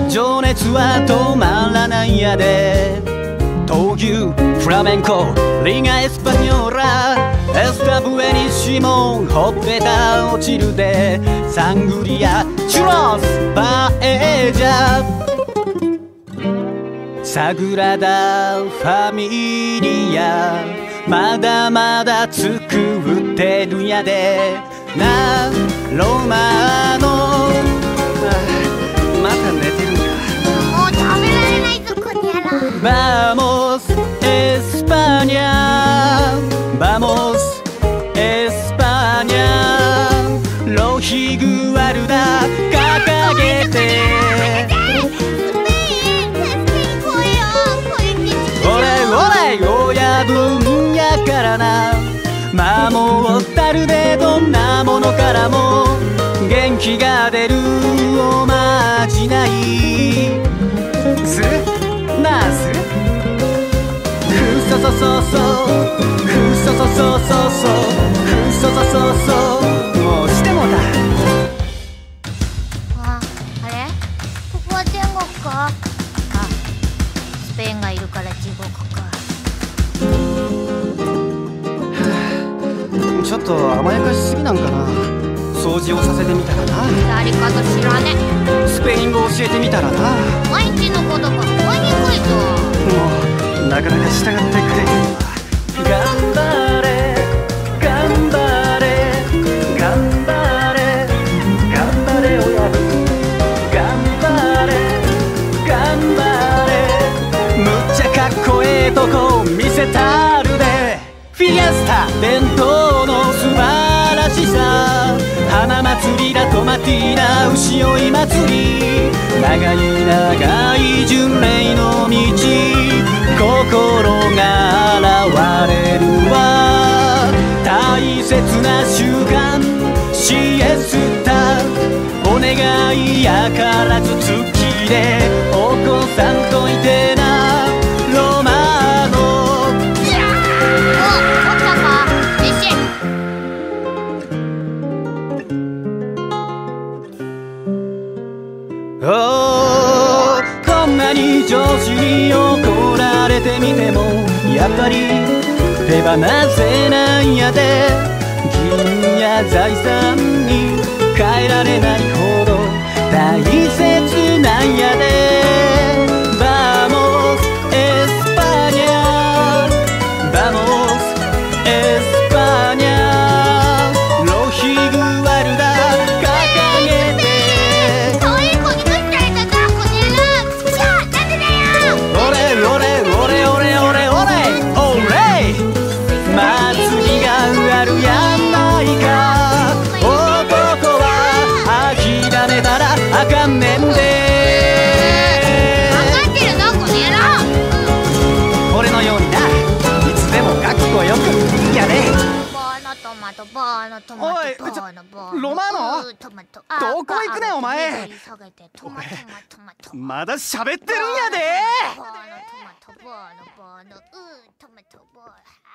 情熱は止まらないやで。闘牛、フラメンコ、リガエスパニョーラ、エスタブエニシモン、ほっぺた落ちるで。サングリア、チュロス、パエージャ、サグラダ・ファミリア、まだまだ作ってるんやで。な、ロマの、また寝てるんか。 もう食べられないぞこにゃら。 Vamos España, vamos España、 ロヒグワルダ掲げて。親分やからな、守ったるでどんなものからも元気が出るおまじない。するなあする、ふそそそそ、ふそそそそそ、ふそそそそ、もうしてもだ。 あれ、ここは天国か。あ、スペインがいるから地獄か。 ちょっと甘やかしすぎなんかな。掃除をさせてみたらな。 やり方知らねえ。 スペイン語教えてみたらな。 毎日の言葉覚えにくいぞ。 もうなかなか従ってくれへんわ。頑張れ頑張れ頑張れ頑張れ親分、頑張れ頑張れ、むっちゃかっこええとこ見せたるで。フィエスタ、伝統の素晴らしさ、花祭りラトマティーナ、牛追い祭り、長い長い巡礼の道、心が現れるわ。大切な習慣シエスタ、お願いやからず月でお子さんといてな、ロマノ。こんなに上司に怒られてみてもやっぱり手放せないやで。銀や財産に変えられないほど大切なんやで。Vamos España, vamos España、 ロヒグワルダ掲げて。祭りがあるやないか、男は諦めたらあかんねんで。 分かってるのこの野郎。 俺のようにないつでもかっこよくやで。 バーのトマト、バーのトマト、 おいバーのバー、 ロマーノ、 トマト、 どこ行くねんお前。まだ喋ってるんやで。 バーのトマト、バーのバーのトマト、バー。